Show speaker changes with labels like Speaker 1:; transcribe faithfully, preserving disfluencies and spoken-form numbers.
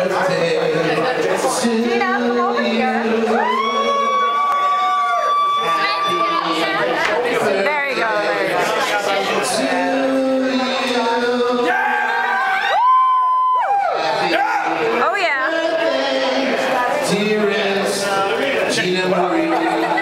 Speaker 1: Gina, come over here. There you go, there you go. Oh yeah.
Speaker 2: Dearest Gina Marie.